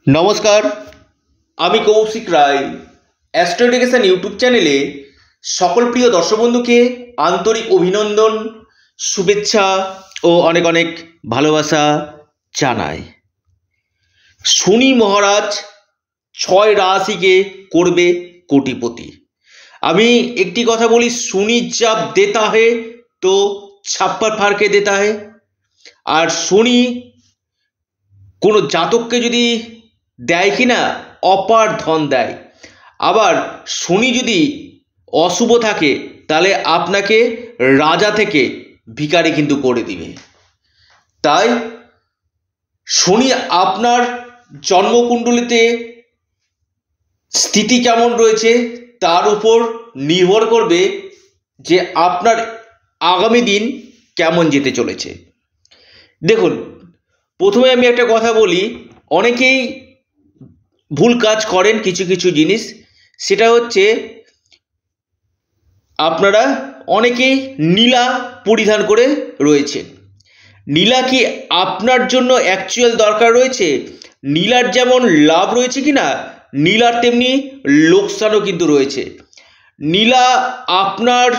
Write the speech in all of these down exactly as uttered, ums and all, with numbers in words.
নমস্কার, আমি Koushik Roy. Astro education YouTube চ্যানেলে সকল প্রিয় দর্শক বন্ধুকে আন্তরিক অভিনন্দন, শুভেচ্ছা ও অনেক অনেক ভালোবাসা জানাই। শনি মহারাজ ছয় রাশিকে করবে কোটিপতি। আমি একটি কথা বলি, শনি जब देता है তো ছাপ্পার ফারকে দেতা है। আর শনি কোনো জাতককে যদি দেয় কি না, অপার ধন দেয়। আবার শনি যদি অশুভ থাকে তাহলে আপনাকে রাজা থেকে ভিখারি কিন্তু করে দিবে। তাই শনি আপনার জন্মকুণ্ডলিতে স্থিতি কেমন রয়েছে তার উপর নির্ভর করবে যে আপনার আগামী দিন কেমন যেতে চলেছে। দেখুন, প্রথমে আমি একটা কথা বলি, অনেকেই ভুল কাজ করেন কিছু কিছু জিনিস। সেটা হচ্ছে আপনারা অনেকেই নীলা পরিধান করে রয়েছে। নীলা কি আপনার জন্য অ্যাকচুয়াল দরকার রয়েছে? নীলার যেমন লাভ রয়েছে কি না, নীলার তেমনি লোকসানও কিন্তু রয়েছে। নীলা আপনার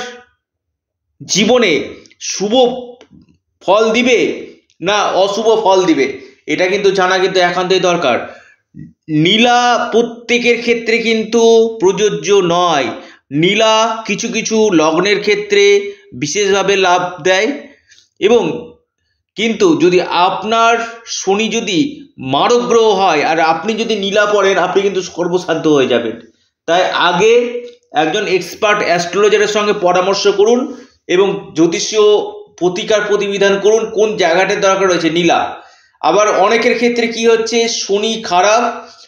জীবনে শুভ ফল দিবে না অশুভ ফল দিবে, এটা কিন্তু জানা কিন্তু একান্তই দরকার। নীলা প্রত্যেকের ক্ষেত্রে কিন্তু প্রযোজ্য নয়। নীলা কিছু কিছু লগ্নের ক্ষেত্রে বিশেষভাবে লাভ দেয়, এবং কিন্তু যদি আপনার শনি যদি মারক গ্রহ হয় আর আপনি যদি নীলা পড়েন, আপনি কিন্তু সর্বসাধ্য হয়ে যাবেন। তাই আগে একজন এক্সপার্ট অ্যাস্ট্রোলজারের সঙ্গে পরামর্শ করুন এবং জ্যোতিষীয় প্রতিকার প্রতিবিধান করুন কোন জায়গাটার দরকার রয়েছে নীলা। আবার অনেকের ক্ষেত্রে কি হচ্ছে, শনি খারাপ,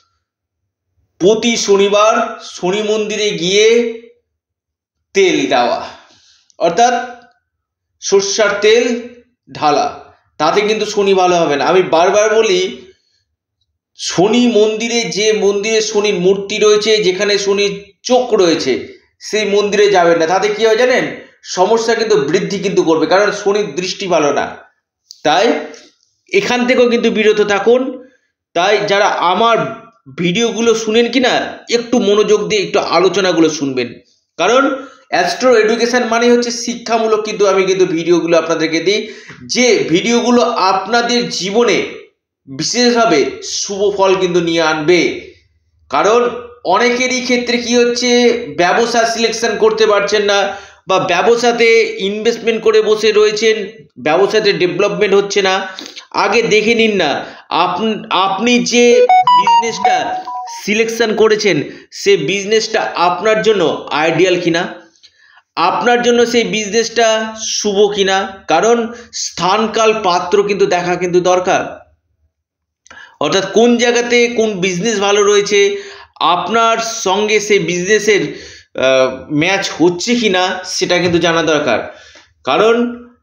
প্রতি শনিবার শনি মন্দিরে গিয়ে তেল দেওয়া, অর্থাৎ সর্ষার তেল ঢালা, তাতে কিন্তু শনি ভালো হবে না। আমি বারবার বলি, শনি মন্দিরে, যে মন্দিরে শনির মূর্তি রয়েছে, যেখানে শনির চোখ রয়েছে, সেই মন্দিরে যাবেন না। তাতে কি হয় জানেন, সমস্যা কিন্তু বৃদ্ধি কিন্তু করবে, কারণ শনির দৃষ্টি ভালো না। তাই এখান থেকেও কিন্তু বিরত থাকুন। তাই যারা আমার ভিডিওগুলো শুনেন কি না, একটু মনোযোগ দিয়ে একটু আলোচনাগুলো শুনবেন, কারণ অ্যাস্ট্রো এডুকেশন মানে হচ্ছে শিক্ষামূলক কিন্তু আমি কিন্তু ভিডিওগুলো আপনাদেরকে দিই, যে ভিডিওগুলো আপনাদের জীবনে বিশেষভাবে শুভ ফল কিন্তু নিয়ে আনবে। কারণ অনেকেরই ক্ষেত্রে কি হচ্ছে, ব্যবসা সিলেকশন করতে পারছেন না, বা ব্যবসাতে ইনভেস্টমেন্ট করে বসে রয়েছেন, ব্যবসাতে ডেভেলপমেন্ট হচ্ছে না। আগে দেখে নিন না আপনি যে বিজনেসটা সিলেকশন করেছেন সে বিজনেসটা আপনার জন্য আইডিয়াল কিনা, আপনার জন্য সেই বিজনেসটা শুভ কিনা। কারণ স্থানকাল পাত্র কিন্তু দেখা কিন্তু দরকার, অর্থাৎ কোন জায়গাতে কোন বিজনেস ভালো রয়েছে, আপনার সঙ্গে সেই বিজনেসের ম্যাচ হচ্ছে কি না সেটা কিন্তু জানা দরকার। কারণ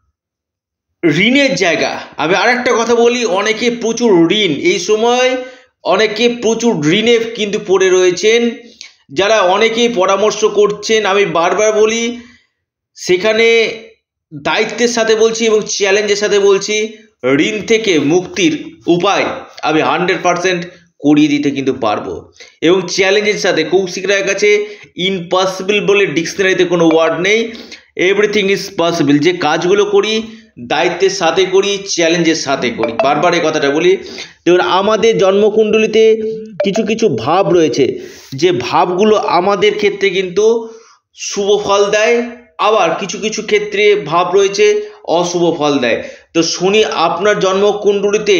ঋণের জায়গা, আমি আরেকটা কথা বলি, অনেকে প্রচুর ঋণ এই সময়, অনেকে প্রচুর ঋণে কিন্তু পড়ে রয়েছেন। যারা অনেকেই পরামর্শ করছেন, আমি বারবার বলি, সেখানে দায়িত্বের সাথে বলছি এবং চ্যালেঞ্জের সাথে বলছি, ঋণ থেকে মুক্তির উপায় আমি হান্ড্রেড পারসেন্ট করিয়ে দিতে কিন্তু পারবো। এবং চ্যালেঞ্জের সাথে, কৌশিক রায়ের কাছে ইম্পসিবল বলে ডিকশনারিতে কোনো ওয়ার্ড নেই, এভরিথিং ইজ পসিবল। যে কাজগুলো করি দায়িত্বের সাথে করি, চ্যালেঞ্জের সাথে করি, বারবার এই কথাটা বলি। দেখুন, আমাদের জন্মকুণ্ডলিতে কিছু কিছু ভাব রয়েছে, যে ভাবগুলো আমাদের ক্ষেত্রে কিন্তু শুভ ফল দেয়, আবার কিছু কিছু ক্ষেত্রে ভাব রয়েছে অশুভ ফল দেয়। তো শনি আপনার জন্মকুণ্ডলিতে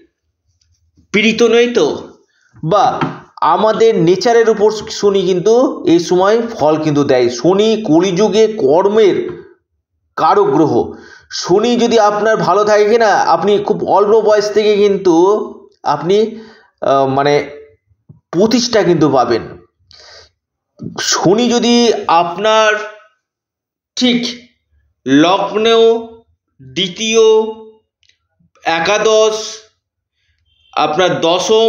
পীড়িত নয় তো, বা আমাদের নেচারের উপর শনি কিন্তু এই সময় ফল কিন্তু দেয়। শনি কলিযুগে কর্মের কারক গ্রহ। শনি যদি আপনার ভালো থাকে কিনা, আপনি খুব অল্প বয়স থেকে কিন্তু আপনি মানে প্রতিষ্ঠা কিন্তু পাবেন। শনি যদি আপনার ঠিক লগ্নেও দ্বিতীয়, একাদশ, আপনার দশম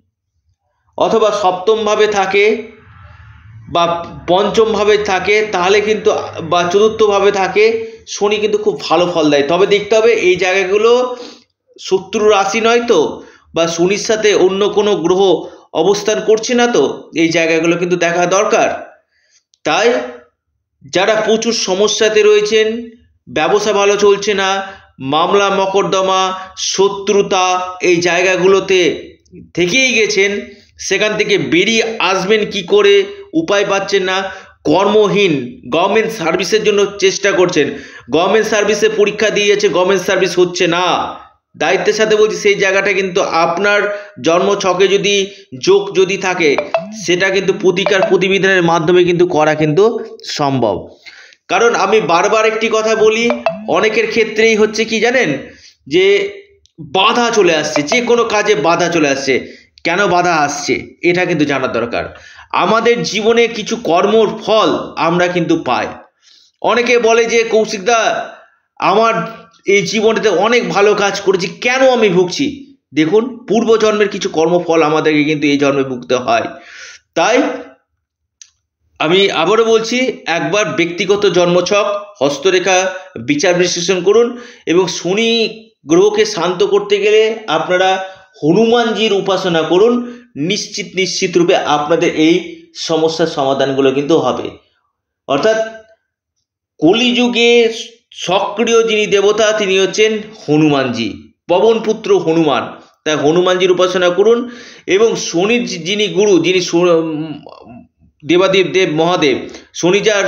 অথবা সপ্তম ভাবে থাকে, বা পঞ্চম ভাবে থাকে, তাহলে কিন্তু, বা চতুর্থ ভাবে থাকে, শনি কিন্তু খুব ভালো ফল দেয়। তবে দেখতে হবে এই জায়গাগুলো শত্রু রাশি নয় তো, বা শনির সাথে অন্য কোনো গ্রহ অবস্থান করছে না, তো এই জায়গাগুলো কিন্তু দেখা দরকার। তাই যারা প্রচুর সমস্যাতে রয়েছেন, ব্যবসা ভালো চলছে না, মামলা মকদ্দমা শত্রুতা এই জায়গাগুলোতে থেকেই গেছেন, সেখান থেকে বেরিয়ে আসবেন কি করে উপায় পাচ্ছেন না, কর্মহীন, গভর্নমেন্ট সার্ভিসের জন্য চেষ্টা করছেন, গভর্নমেন্ট সার্ভিসে পরীক্ষা দিয়েছে, গভর্নমেন্ট সার্ভিস হচ্ছে না, দায়িত্বের সাথে বলছি সেই জায়গাটা কিন্তু আপনার জন্মছকে যদি যোগ যদি থাকে, সেটা কিন্তু প্রতিকার প্রতিবিধানের মাধ্যমে কিন্তু করা কিন্তু সম্ভব। কারণ আমি বারবার একটি কথা বলি, অনেকের ক্ষেত্রেই হচ্ছে কি জানেন, যে বাধা চলে আসছে, যে কোনো কাজে বাধা চলে আসছে। কেন বাধা আসছে এটা কিন্তু জানার দরকার। আমাদের জীবনে কিছু কর্মর ফল আমরা কিন্তু পাই। অনেকে বলে যে কৌশিকদা আমার এই জীবনেতে অনেক ভালো কাজ করেছি, কেন আমি ভুগছি? দেখুন, পূর্বজন্মের কিছু কর্মফল আমাদেরকে কিন্তু এই জন্মে ভুগতে হয়। তাই আমি আবারও বলছি, একবার ব্যক্তিগত জন্মছক হস্তরেখা বিচার বিশ্লেষণ করুন, এবং শনি গ্রহকে শান্ত করতে গেলে আপনারা হনুমানজির উপাসনা করুন। নিশ্চিত নিশ্চিত রূপে আপনাদের এই সমস্যার সমাধানগুলো কিন্তু হবে। অর্থাৎ কলিযুগে সক্রিয় যিনি দেবতা তিনি হচ্ছেন হনুমানজি, পবনপুত্র হনুমান। তাই হনুমানজির উপাসনা করুন, এবং শনির যিনি গুরু, যিনি দেবাদেব দেব মহাদেব, শনি যার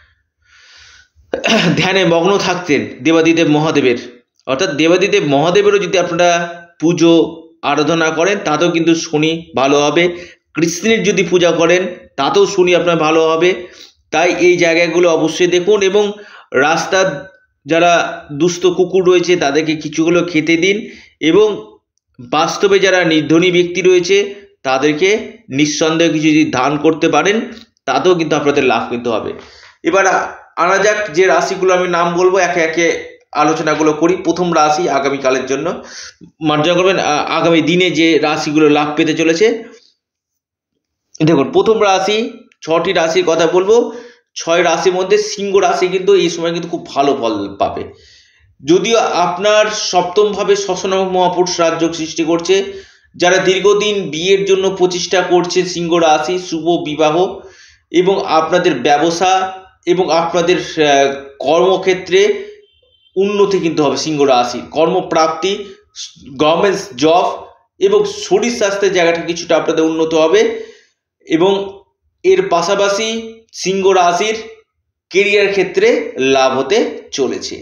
ধ্যানে মগ্ন থাকতেন দেবাদিদেব মহাদেবের, অর্থাৎ দেবাদিদেব মহাদেবেরও যদি আপনারা পুজো আরাধনা করেন তাতেও কিন্তু শনি ভালো হবে। কৃষ্ণের যদি পূজা করেন তাতেও শনি আপনার ভালো হবে। তাই এই জায়গাগুলো অবশ্যই দেখুন, এবং রাস্তার যারা দুস্থ কুকুর রয়েছে তাদেরকে কিছুগুলো খেতে দিন, এবং বাস্তবে যারা নির্ধনী ব্যক্তি রয়েছে তাদেরকে নিঃসন্দেহে কিছু যদি দান করতে পারেন তাতেও কিন্তু আপনাদের লাভ কিন্তু হবে। এবার আনা যাক যে রাশিগুলো আমি নাম বলবো, একে একে আলোচনাগুলো করি। প্রথম রাশি আগামীকালের জন্য মার্জনা করবেন, আগামী দিনে যে রাশিগুলো লাভ পেতে চলেছে। দেখুন, প্রথম রাশি, ছটি রাশির কথা বলবো। ছয় রাশির মধ্যে সিংহ রাশি কিন্তু এই সময় কিন্তু খুব ভালো ফল পাবে। যদিও আপনার সপ্তমভাবে ষষ্ঠনামক মহাপুরুষ রাজযোগ সৃষ্টি করছে, যারা দীর্ঘদিন বিয়ের জন্য প্রচেষ্টা করছে সিংহ রাশি, শুভ বিবাহ এবং আপনাদের ব্যবসা এবং আপনাদের কর্মক্ষেত্রে উন্নতি কিন্তু হবে। সিংহ রাশি কর্মপ্রাপ্তি, গভর্নমেন্ট জব এবং শরীর স্বাস্থ্যের জায়গাটা কিছুটা আপনাদের উন্নত হবে, এবং এর পাশাপাশি সিংহ রাশির কেরিয়ার ক্ষেত্রে লাভ হতে চলেছে।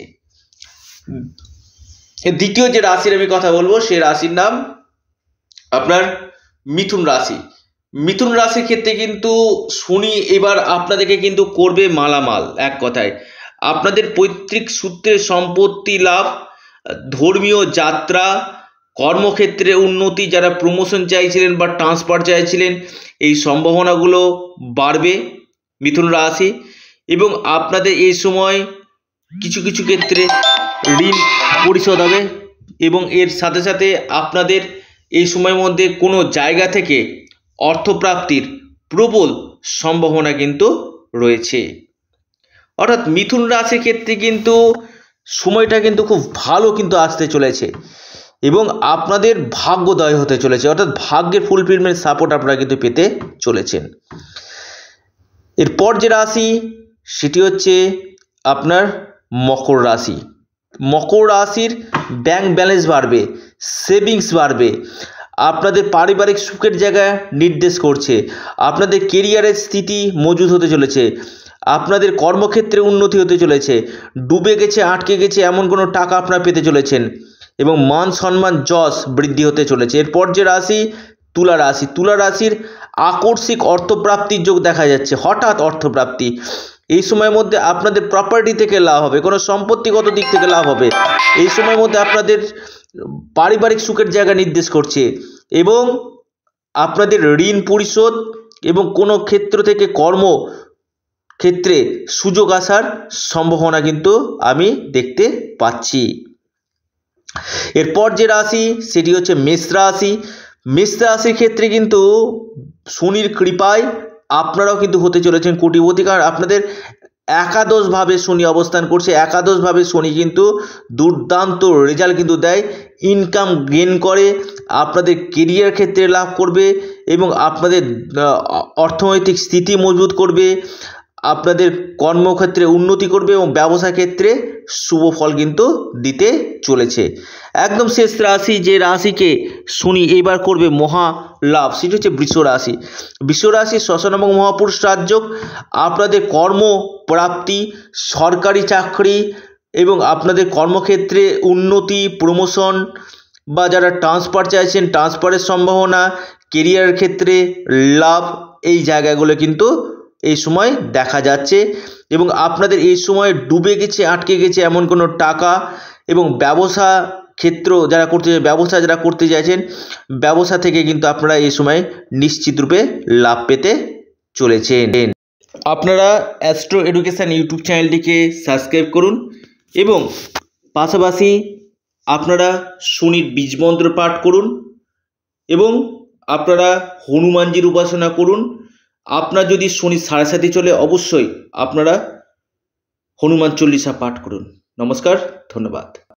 দ্বিতীয় যে রাশির আমি কথা বলবো সেই রাশির নাম আপনার মিথুন রাশি। মিথুন রাশির ক্ষেত্রে কিন্তু শনি এবার আপনাদেরকে কিন্তু করবে মালামাল। এক কথায় আপনাদের পৈতৃক সূত্রে সম্পত্তি লাভ, ধর্মীয় যাত্রা, কর্মক্ষেত্রে উন্নতি, যারা প্রমোশন চাইছিলেন বা ট্রান্সফার চাইছিলেন এই সম্ভাবনাগুলো বাড়বে মিথুন রাশি। এবং আপনাদের এই সময় কিছু কিছু ক্ষেত্রে ঋণ পরিশোধ হবে, এবং এর সাথে সাথে আপনাদের এই সময়ের মধ্যে কোনো জায়গা থেকে অর্থপ্রাপ্তির প্রবল সম্ভাবনা কিন্তু রয়েছে। অর্থাৎ মিথুন রাশির ক্ষেত্রে কিন্তু সময়টা কিন্তু খুব ভালো কিন্তু আসতে চলেছে, এবং আপনাদের ভাগ্যোদয় হতে চলেছে, অর্থাৎ ভাগ্যের ফুলফিলমেন্ট সাপোর্ট আপনারা কিন্তু পেতে চলেছেন। এরপর যে রাশি সেটি হচ্ছে আপনার মকর রাশি। মকর রাশির ব্যাংক ব্যালেন্স বাড়বে, সেভিংস বাড়বে, আপনাদের পারিবারিক সুখের জায়গা নির্দেশ করছে, আপনাদের কেরিয়ারের স্থিতি মজুদ হতে চলেছে, আপনাদের কর্মক্ষেত্রে উন্নতি হতে চলেছে, ডুবে গেছে আটকে গেছে এমন কোনো টাকা আপনারা পেতে চলেছেন, এবং মান সম্মান যশ বৃদ্ধি হতে চলেছে। এরপর যে রাশি তুলা রাশি। তুলা রাশির আকস্মিক অর্থপ্রাপ্তির যোগ দেখা যাচ্ছে, হঠাৎ অর্থপ্রাপ্তি। এই সময়ের মধ্যে আপনাদের প্রপার্টি থেকে লাভ হবে, কোনো সম্পত্তিগত দিক থেকে লাভ হবে। এই সময়ের মধ্যে আপনাদের পারিবারিক সুখের জায়গা নির্দেশ করছে, এবং আপনাদের ঋণ পরিশোধ এবং কোনো ক্ষেত্র থেকে কর্ম ক্ষেত্রে সুযোগ আসার সম্ভাবনা কিন্তু আমি দেখতে পাচ্ছি। এরপর যে রাশি সেটি হচ্ছে মেষ রাশি। মেষ রাশির ক্ষেত্রে কিন্তু শনির কৃপায় আপনারাও কিন্তু হতে চলেছেন কোটিপতি, কারণ আপনাদের একাদশভাবে শনি অবস্থান করছে। একাদশভাবে শনি কিন্তু দুর্দান্ত রেজাল্ট কিন্তু দেয়, ইনকাম গেন করে, আপনাদের কেরিয়ার ক্ষেত্রে লাভ করবে এবং আপনাদের অর্থনৈতিক স্থিতি মজবুত করবে, আপনাদের কর্মক্ষেত্রে উন্নতি করবে এবং ব্যবসা ক্ষেত্রে শুভ ফল কিন্তু দিতে চলেছে। একদম শেষ রাশি, যে রাশিকে শনি এবার করবে মহা লাভ, সেটি হচ্ছে বৃষ রাশি। বৃষ রাশি শ্মশান এবং মহাপুরুষ রাজযোগ, আপনাদের কর্মপ্রাপ্তি, সরকারি চাকরি এবং আপনাদের কর্মক্ষেত্রে উন্নতি, প্রমোশন বা যারা ট্রান্সফার চাইছেন ট্রান্সফারের সম্ভাবনা, কেরিয়ারের ক্ষেত্রে লাভ, এই জায়গাগুলো কিন্তু এই সময় দেখা যাচ্ছে। এবং আপনাদের এই সময় ডুবে গেছে, আটকে গেছে এমন কোনো টাকা এবং ব্যবসা ক্ষেত্র যারা করতে ব্যবসা যারা করতে চাইছেন, ব্যবসা থেকে কিন্তু আপনারা এই সময় নিশ্চিত রূপে লাভ পেতে চলেছেন। আপনারা অ্যাস্ট্রো এডুকেশান ইউটিউব চ্যানেলটিকে সাবস্ক্রাইব করুন এবং পাশাপাশি আপনারা শনির বীজমন্ত্র পাঠ করুন এবং আপনারা হনুমানজির উপাসনা করুন। আপনার যদি শনি সাড়ে সাথে চলে, অবশ্যই আপনারা হনুমান চল্লিশা পাঠ করুন। নমস্কার, ধন্যবাদ।